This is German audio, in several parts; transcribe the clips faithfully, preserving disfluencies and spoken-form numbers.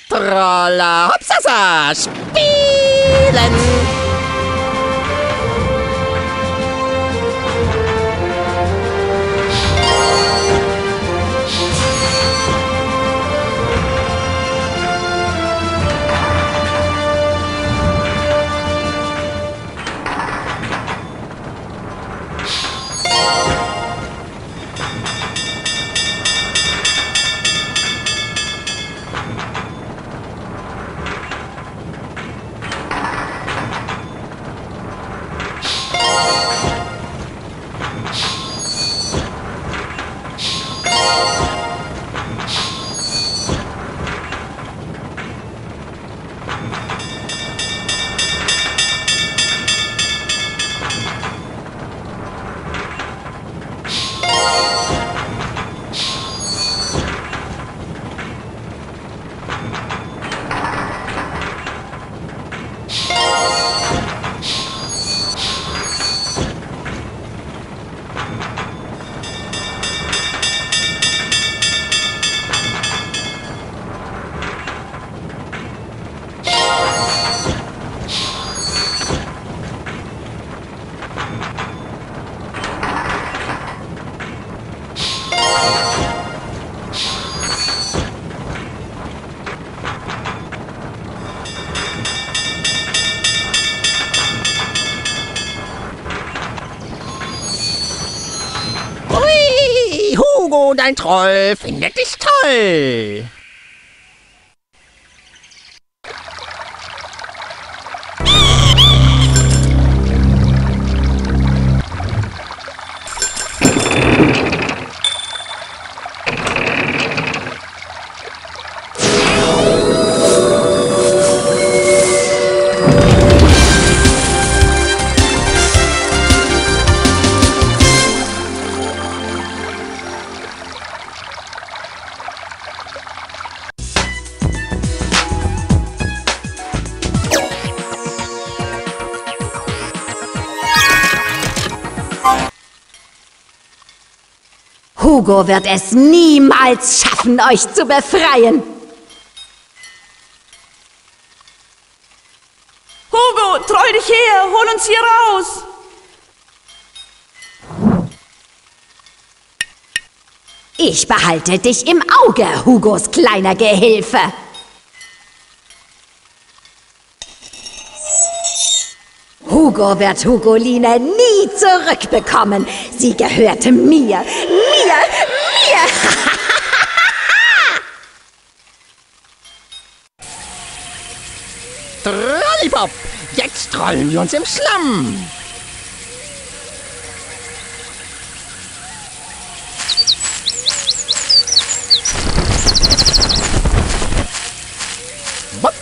Troller, hopsasa, spielen! Hugo, dein Troll, findet dich toll. Hugo wird es niemals schaffen, euch zu befreien. Hugo, treu dich her, hol uns hier raus. Ich behalte dich im Auge, Hugos kleiner Gehilfe. Hugo wird Hugoline nie zurückbekommen. Sie gehörte mir. Mir! Mir! Trollipop! Jetzt trollen wir uns im Schlamm! Bop.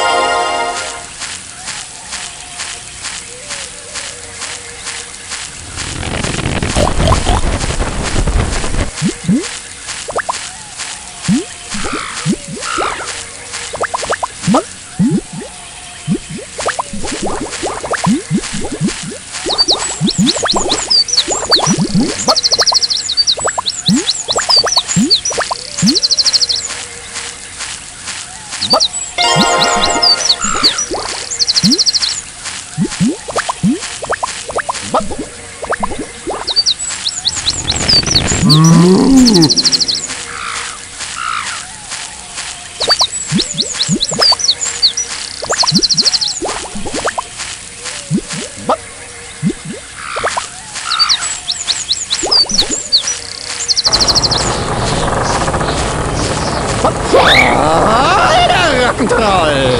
Der Rockentroll!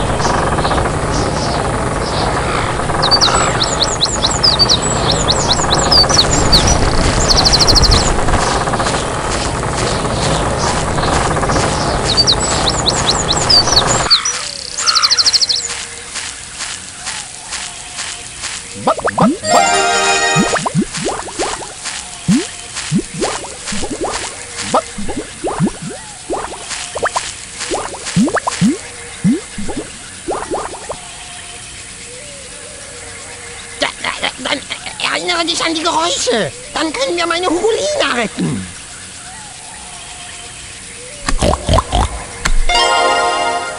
Bop, bop, bop. Bop. Da, da, da, dann erinnere dich an die Geräusche. Dann können wir meine Hugolina retten.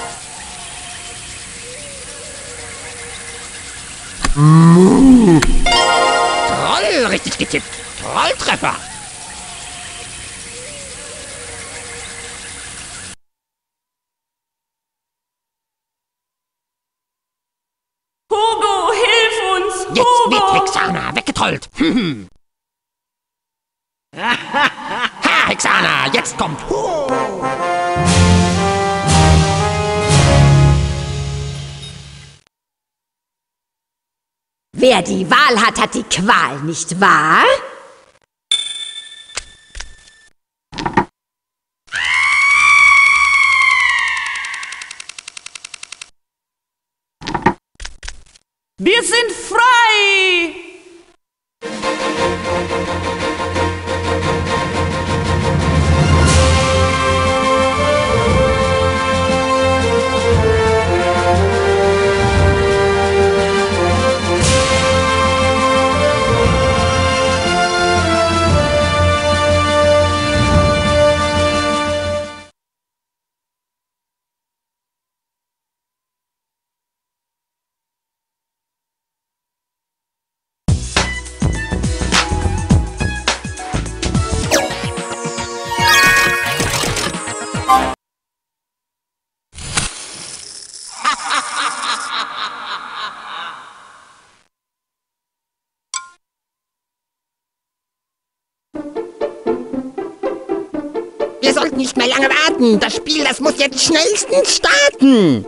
Troll, richtig getippt. Trolltreffer. Hugo, hilf uns! Jetzt wird Hugo! Hexana weggetrollt. Hm. Ha, Hexana, jetzt kommt Hugo. Wer die Wahl hat, hat die Qual, nicht wahr? Wir sind frei! Wir sollten nicht mehr lange warten. Das Spiel, das muss jetzt schnellstens starten.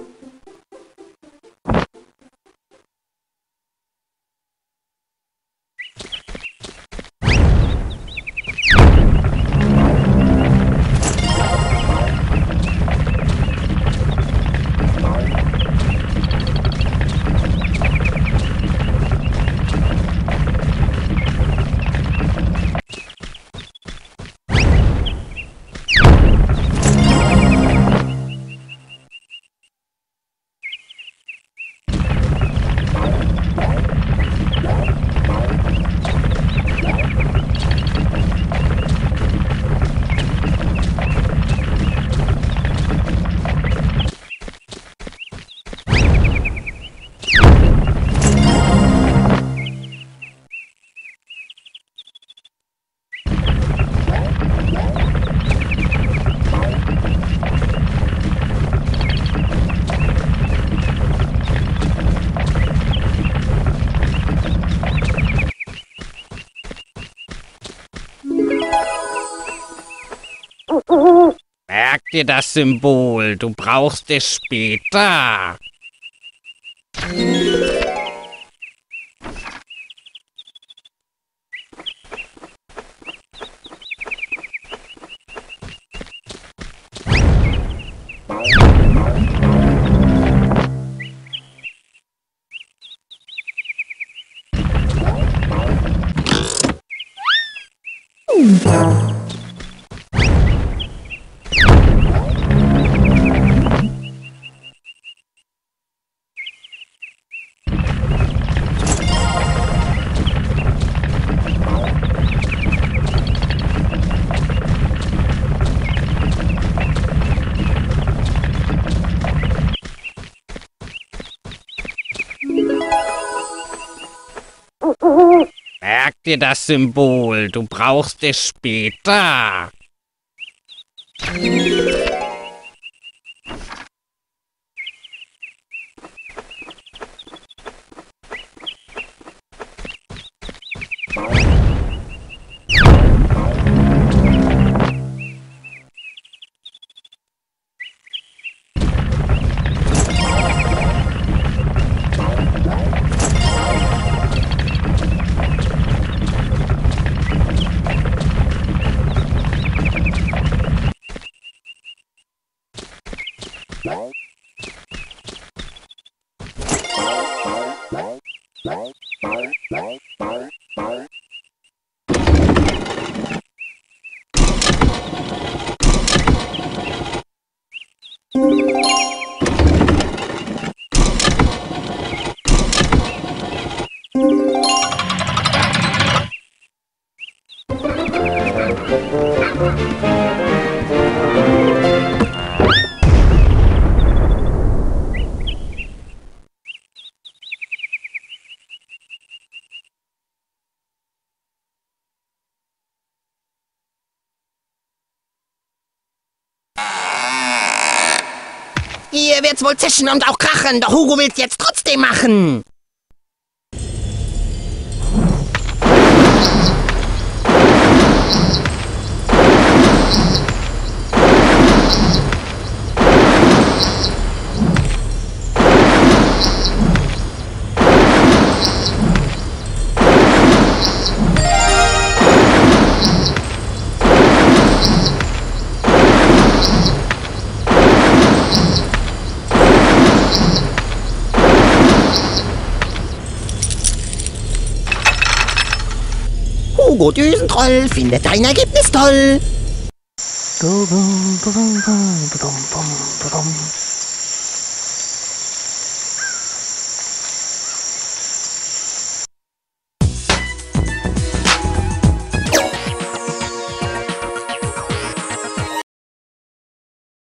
Merk dir das Symbol, du brauchst es später. Merk dir das Symbol, du brauchst es später. Hier wird's wohl zischen und auch krachen, doch Hugo will's jetzt trotzdem machen. Hugo Düsentroll findet dein Ergebnis toll.